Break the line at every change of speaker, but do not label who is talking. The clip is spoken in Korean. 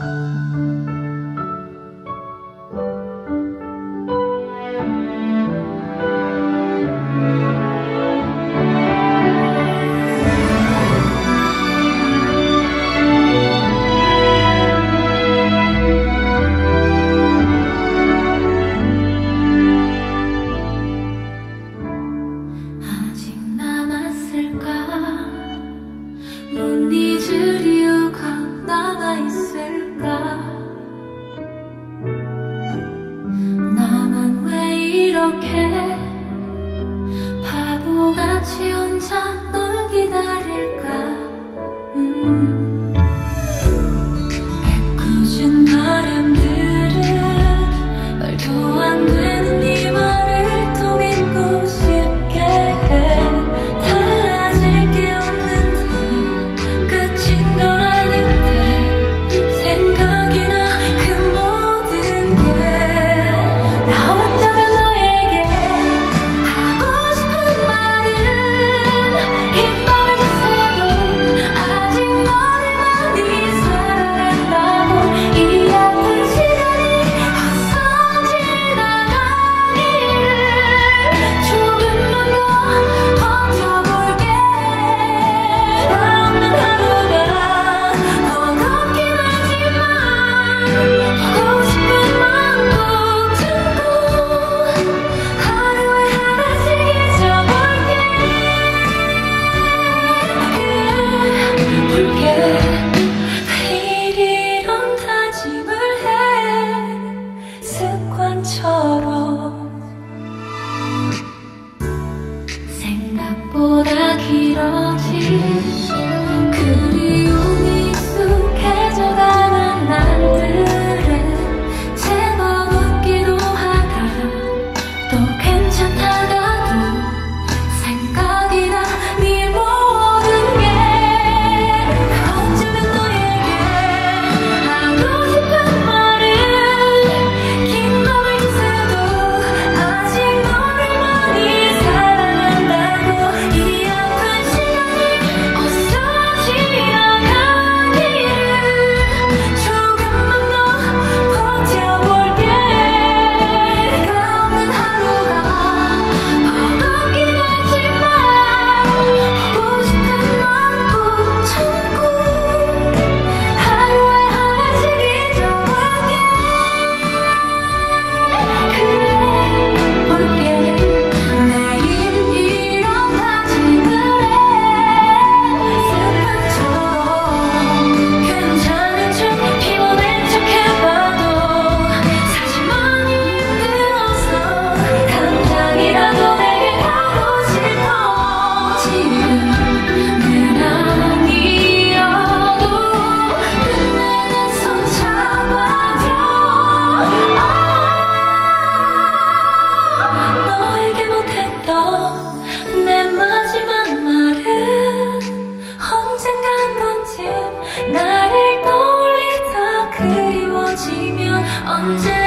못 잊을 이유가 남아있을까? 나만 왜 이렇게 바보같이 혼자 널 기다릴까? 애꿎은 바람들은 말도 안 되는 네 말을 또 믿고 싶게 해. 달라질 게 없는 듯 끝인 걸 아는데 생각이나 그 모든 게 나 혼자면 너에게 하고 싶은 말은 긴 밤을 새도 아직 너를 많이 사랑한다고. 이 아픈 시간이 헛서 지나가기를 조금만 더 버텨볼게. 나 없는 하루가 버겁긴 하지만 보고 싶은 마음 꾹 참고 하루에 하나씩 잊어볼게. 그래 매일 이런 다짐을 해 습관처럼. 생각보다 길어진 그리움이 익숙해져가는 날들에 제법 웃기도 하다 또 괜찮다가도 생각이나 네 모든 게 어쩌면 너에게 하고 싶은 말은 긴 밤을 새도 아직 너를 많이 사랑한다고. 이 아픈 시간이 헛서 지나가기를 조금만 더 버텨볼게. 내가 없는 하루가 버겁긴 하지만 보고 싶은 마음 꾹 참고 하루에 하나씩 잊어볼게. 그래 볼게. 매일 이런 다짐을 해 습관처럼. 괜찮은 척 피곤한 척 해봐도 사실 많이 힘들어서 당장이라도 내게 가고 싶어. 지금은 아니어도 끝내는 손 잡아줘. 너에게 못했던 내 마지막 말은 언젠가 한 번쯤 나를 떠올리다 그리워지면 언제